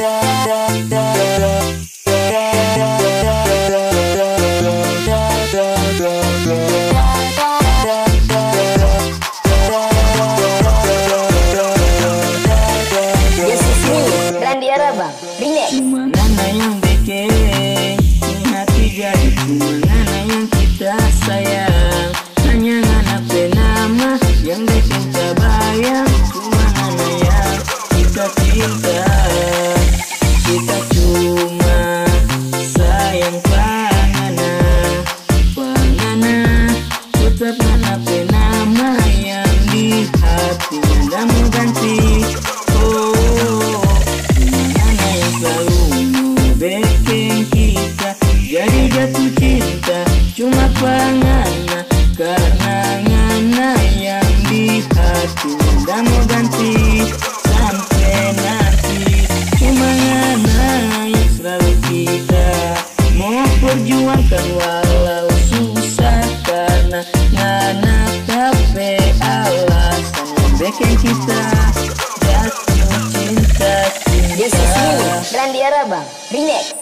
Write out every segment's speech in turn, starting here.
Cuma Nana yang bikin hati jadi, cuma Nana yang kita sayang. Hanya Nana penama yang bikin terbayang. Cuma Nana yang kita cinta. Kita cuma sayang Pangana, Pangana. Tetap Nana penama yang di hati. Nana mau ganti. Jadi jatuh cinta cuma Pangana, karena Ngana yang di hati. Nggak mau ganti sampai nanti. Cuma Ngana yang selalu kita mau perjuangkan walau susah, karena Ngana tapi alasan yang bikin kita jatuh cinta. This is me, Randy Arabang, Remix.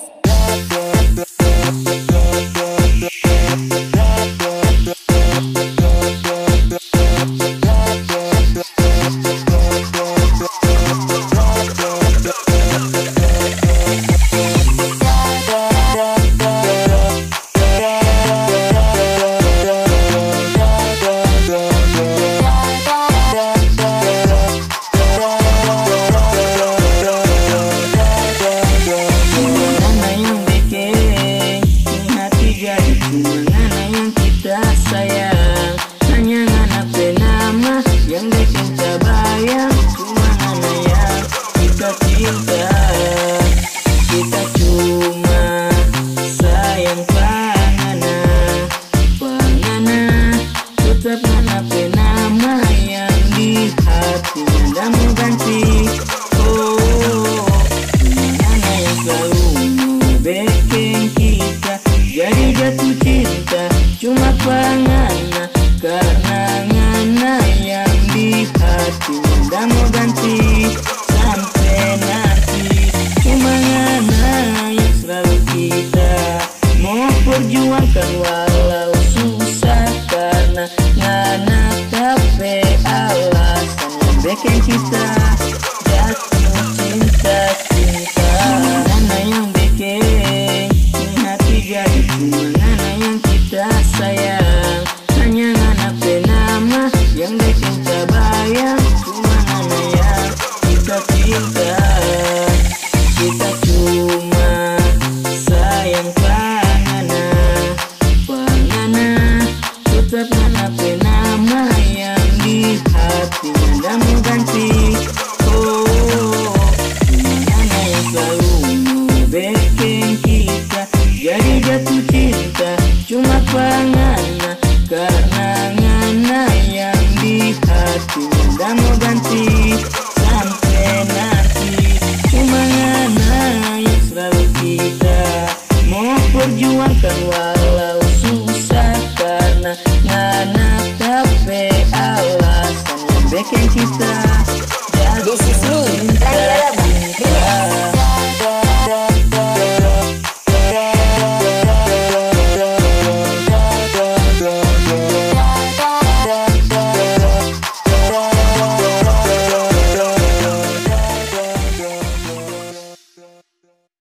Sayang, hanya Ngana penama yang bikin terbayang. Cuma Ngana yang kita cinta. Kita cuma sayang Pangana, Pangana. Tetap Ngana penama yang di hati. Nggak mau ganti.